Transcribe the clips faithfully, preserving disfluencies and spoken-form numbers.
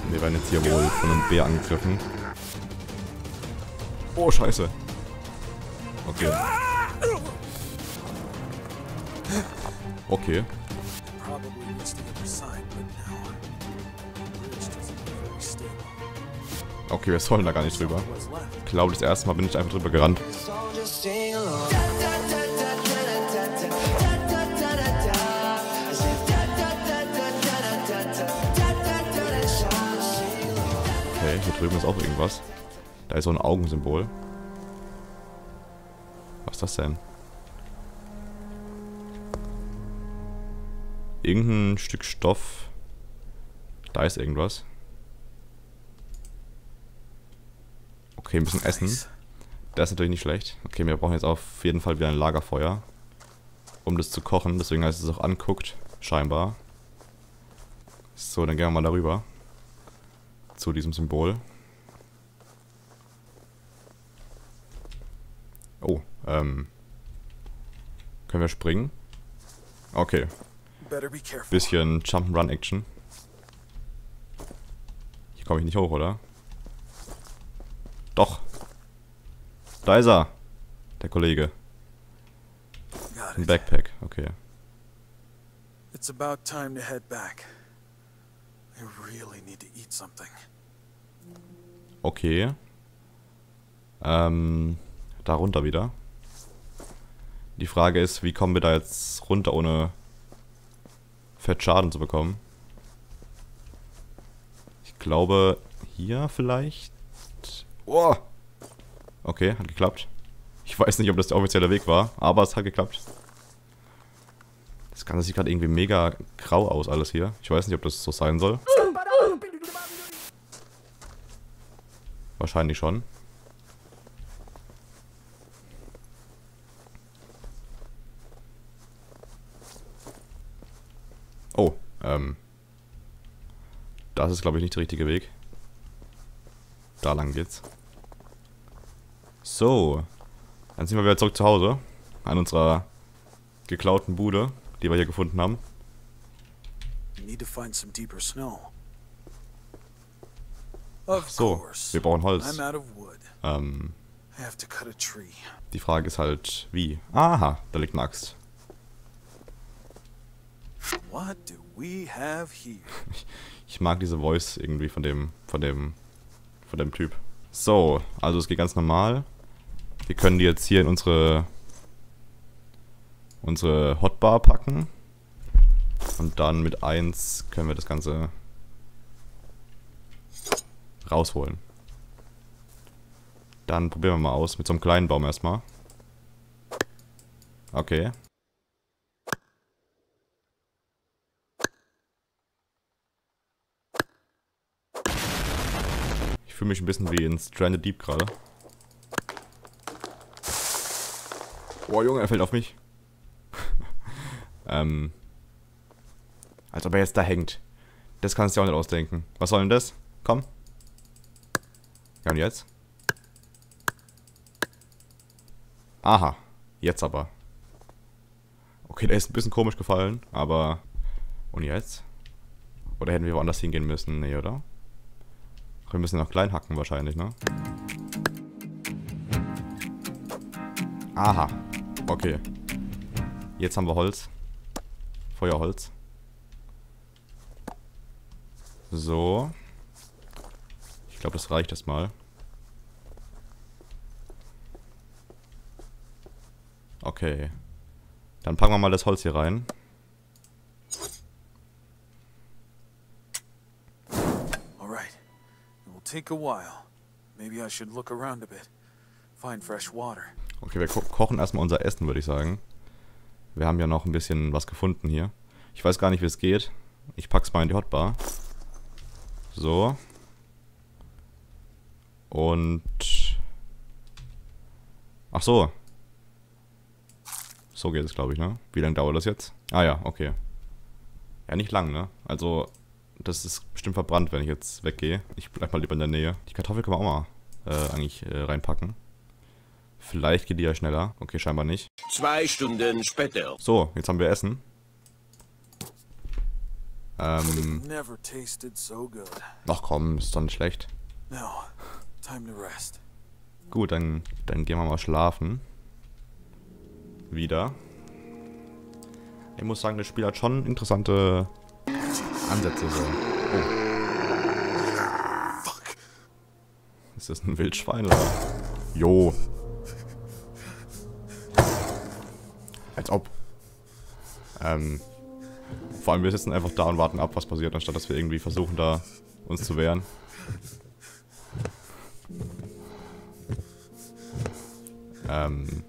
Wir werden jetzt hier wohl von einem Bär angegriffen. Oh, scheiße. Okay. Okay. Okay, wir sollen da gar nicht drüber. Ich glaube, das erste Mal bin ich einfach drüber gerannt. Okay, hier drüben ist auch irgendwas. Da ist so ein Augensymbol. Was ist das denn? Irgendein Stück Stoff. Da ist irgendwas. Okay, ein bisschen Essen. Das ist natürlich nicht schlecht. Okay, wir brauchen jetzt auf jeden Fall wieder ein Lagerfeuer, um das zu kochen. Deswegen heißt es auch anguckt, scheinbar. So, dann gehen wir mal darüber. Zu diesem Symbol. Oh, ähm. Können wir springen? Okay. Bisschen Jump'n'Run-Action. Hier komme ich nicht hoch, oder? Doch. Da ist er. Der Kollege. Ein Backpack, okay. It's about time to head back. I really need to eat something. Okay. Ähm, da runter wieder. Die Frage ist, wie kommen wir da jetzt runter, ohne fett Schaden zu bekommen? Ich glaube, hier vielleicht. Oh! Okay, hat geklappt. Ich weiß nicht, ob das der offizielle Weg war, aber es hat geklappt. Das Ganze sieht gerade irgendwie mega grau aus, alles hier. Ich weiß nicht, ob das so sein soll. Wahrscheinlich schon. Oh, ähm. Das ist, glaube ich, nicht der richtige Weg. Da lang geht's. So. Dann sind wir wieder zurück zu Hause. An unserer geklauten Bude, die wir hier gefunden haben. Ach so, wir brauchen Holz. Ähm. Die Frage ist halt, wie? Aha, da liegt eine Axt. Ich mag diese Voice irgendwie von dem, von dem, von dem Typ. So, also es geht ganz normal. Wir können die jetzt hier in unsere, unsere Hotbar packen. Und dann mit eins können wir das Ganze rausholen. Dann probieren wir mal aus mit so einem kleinen Baum erstmal. Okay. Ich fühle mich ein bisschen wie in Stranded Deep gerade. Boah, Junge, er fällt auf mich. ähm. Als ob er jetzt da hängt. Das kannst du dir auch nicht ausdenken. Was soll denn das? Komm. Ja, und jetzt? Aha. Jetzt aber. Okay, der ist ein bisschen komisch gefallen, aber... Und jetzt? Oder hätten wir woanders hingehen müssen? Nee, oder? Wir müssen noch klein hacken wahrscheinlich, ne? Aha. Okay. Jetzt haben wir Holz. Feuerholz. So. Ich glaube, das reicht erstmal. Okay. Dann packen wir mal das Holz hier rein. Alright. It will take a while. Maybe I should look around a bit. Find fresh water. Okay, wir ko kochen erstmal unser Essen, würde ich sagen. Wir haben ja noch ein bisschen was gefunden hier. Ich weiß gar nicht, wie es geht. Ich pack's mal in die Hotbar. So. Und... Ach so. So geht es, glaube ich, ne? Wie lange dauert das jetzt? Ah ja, okay. Ja, nicht lang, ne? Also, das ist bestimmt verbrannt, wenn ich jetzt weggehe. Ich bleib mal lieber in der Nähe. Die Kartoffel können wir auch mal äh, eigentlich äh, reinpacken. Vielleicht geht die ja schneller. Okay, scheinbar nicht. Zwei Stunden später. So, jetzt haben wir Essen. Ähm. Never tasted so good. Ach komm, ist doch nicht schlecht. Now, time to rest. Gut, dann, dann gehen wir mal schlafen. Wieder. Ich muss sagen, das Spiel hat schon interessante Ansätze so. Oh. Fuck. Ist das ein Wildschwein oder? Jo. Als ob. Ähm. Vor allem wir sitzen einfach da und warten ab, was passiert, anstatt dass wir irgendwie versuchen, da uns zu wehren. Ähm.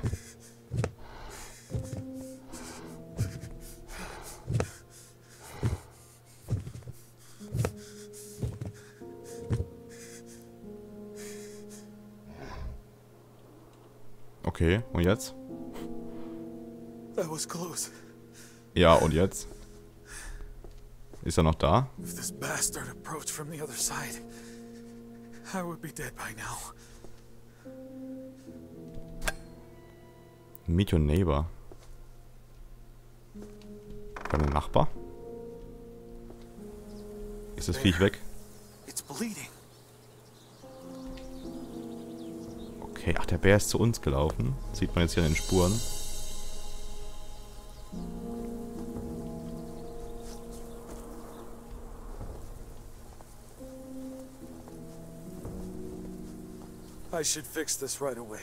Okay, und jetzt? That was close. Ja, und jetzt? Ist er noch da? If this bastard approached from the other side, I would be dead by now. Meet your neighbor. Dein Nachbar? Ist das Viech weg? It's bleeding. Okay, ach, der Bär ist zu uns gelaufen. Das sieht man jetzt hier an den Spuren. I should fix this right away.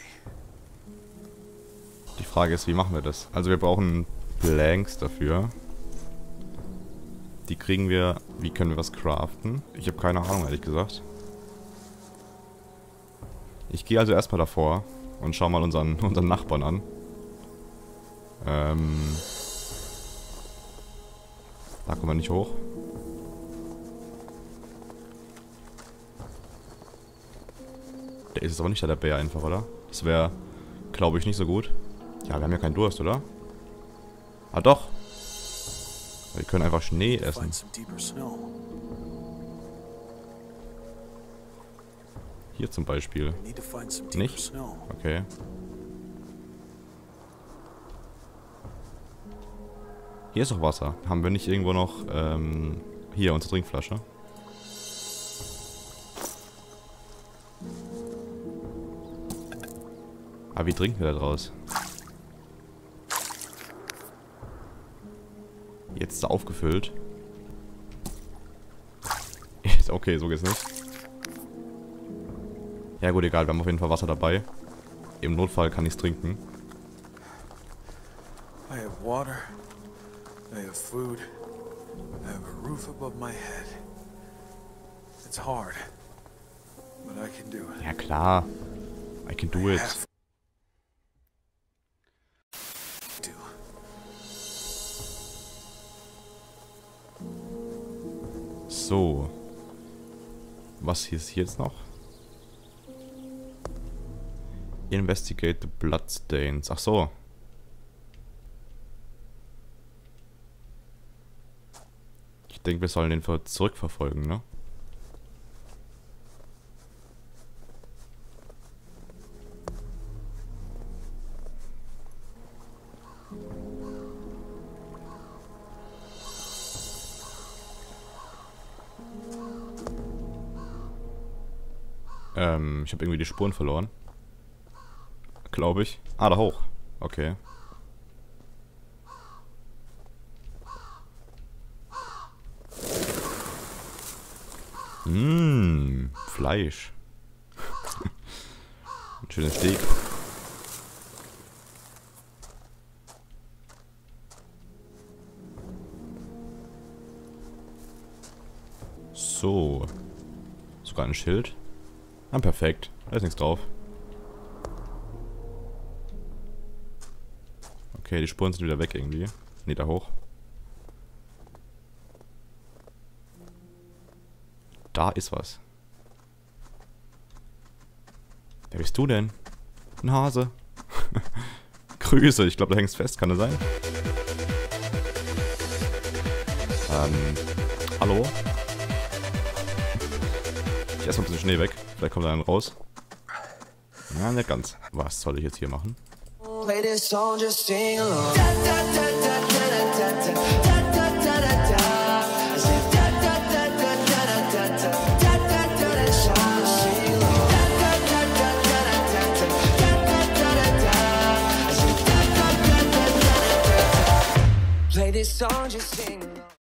Die Frage ist, wie machen wir das? Also wir brauchen Blanks dafür. Die kriegen wir... Wie können wir was craften? Ich habe keine Ahnung, ehrlich gesagt. Ich gehe also erstmal davor und schau mal unseren, unseren Nachbarn an. Ähm... Da kommen wir nicht hoch. Der ist jetzt aber nicht der Bär einfach, oder? Das wäre, glaube ich, nicht so gut. Ja, wir haben ja keinen Durst, oder? Ah, doch. Wir können einfach Schnee essen. Find some deeper snow. Hier zum Beispiel. Need to find some deeper Nicht? snow. Okay. Hier ist doch Wasser. Haben wir nicht irgendwo noch, ähm, hier, unsere Trinkflasche? Aber wie trinken wir da draus? Jetzt ist er aufgefüllt. Okay, so geht's nicht. Ja gut, egal, wir haben auf jeden Fall Wasser dabei. Im Notfall kann ich's trinken. I have water. I have food. I have a roof above my head. It's hard, but I can do it. Ja klar. I can do it. Have to. So. Was hier ist hier jetzt noch? Investigate the bloodstains. Ach so. Ich denke, wir sollen den ver- zurückverfolgen, ne? Ähm, ich habe irgendwie die Spuren verloren. Glaube ich. Ah, da hoch. Okay. Mmh, Fleisch. Ein schönes Steak. So. Sogar ein Schild. Ah, perfekt. Da ist nichts drauf. Okay, die Spuren sind wieder weg irgendwie. Ne, da hoch. Da ist was. Wer bist du denn? Ein Hase. Grüße, ich glaube, da hängst fest, kann das sein? Ähm, hallo? Ich esse mal ein bisschen Schnee weg. Vielleicht kommt er dann raus. Ja, nicht ganz. Was soll ich jetzt hier machen? Play this song, just sing along. Da, da, da, da, da, da, da, da, da, da, da, da. play this song, just sing along.